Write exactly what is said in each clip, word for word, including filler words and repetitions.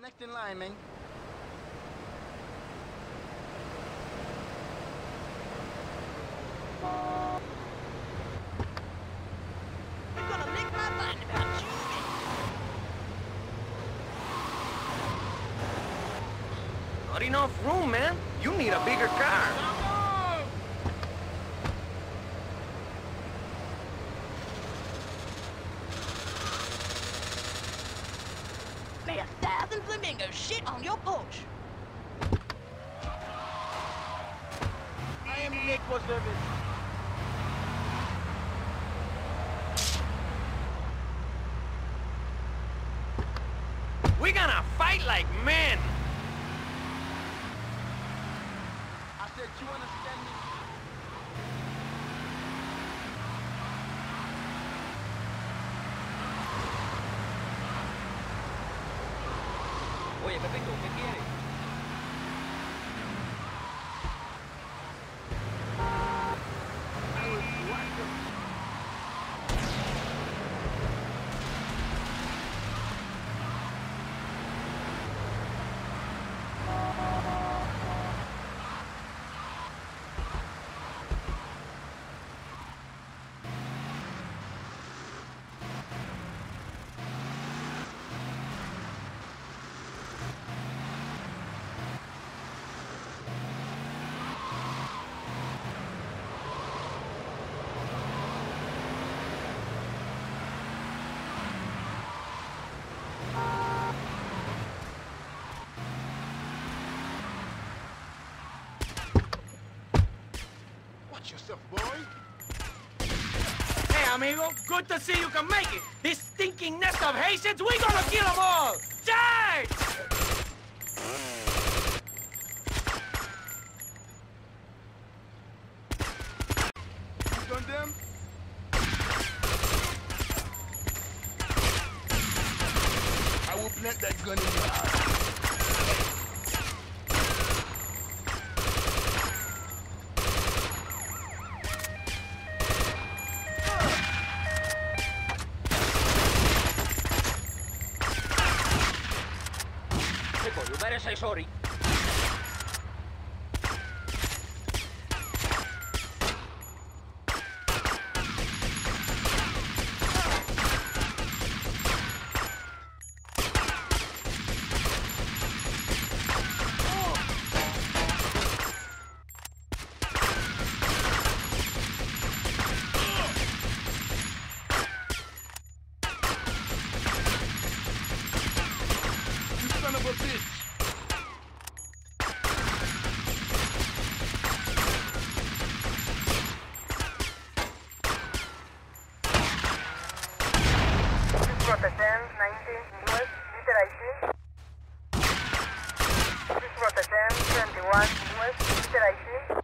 next in line, man. You're gonna lick my mind about you. Not enough room, man. You need a bigger car. May a thousand flamingos shit on your porch. I am late for service. We're gonna fight like men. I said, you understand me? Oye, Pepito, ¿qué quieres? Watch yourself, boy. Hey, amigo, good to see you can make it. This stinking nest of Haitians, we gonna kill them all. Charge! You done them? I will plant that gun in your eye. You better say sorry. You son of a bitch. Rotterdam, nineteen, West, Liter I C. This is Rotterdam, twenty-one, West, Liter I C.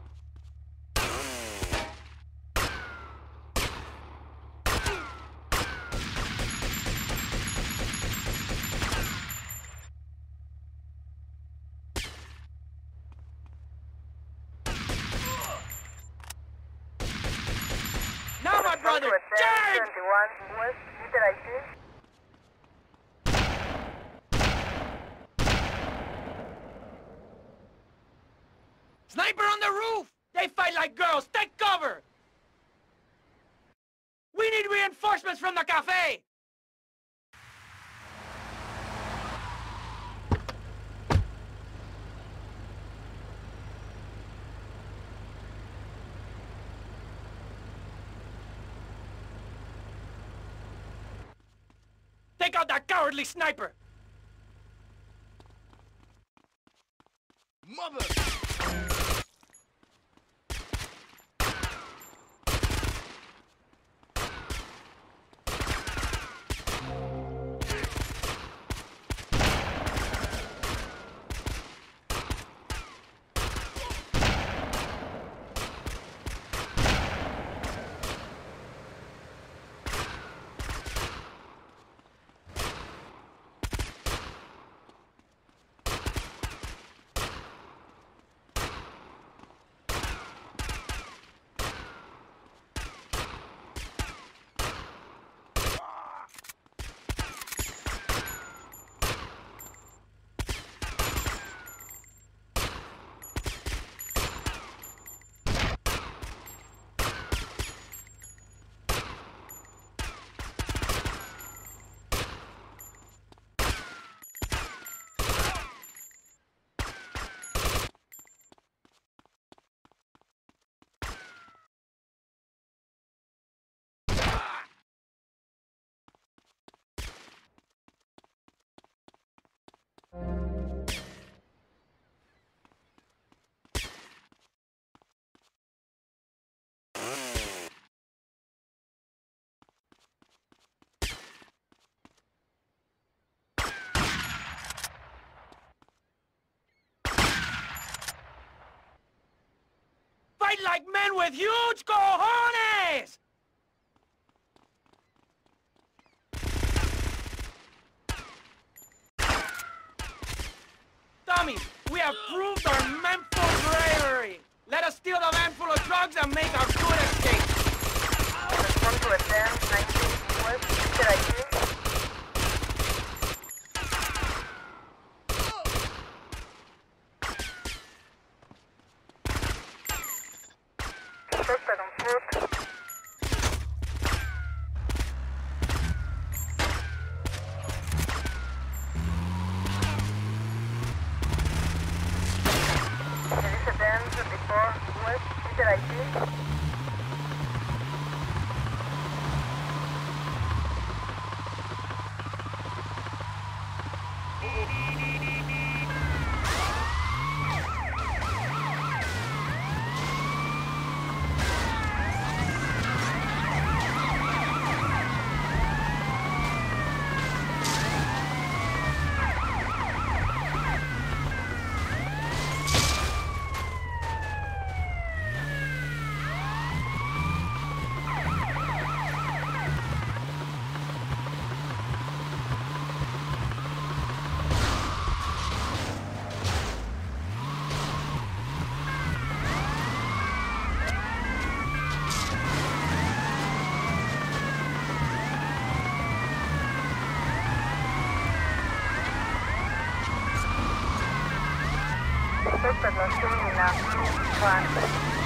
Now, my brother, charge! twenty-one, West, Liter I C. Sniper on the roof! They fight like girls! Take cover! We need reinforcements from the cafe! Take out that cowardly sniper! Mother! Fight like men with huge cojones! Tommy, we have proved our menful bravery. Let us steal the van full of drugs and make our good escape. Respond to advance nineteen West. Should I see? Suspect on foot. There is a van before West. Should I see? Suspect was seen in a blue van.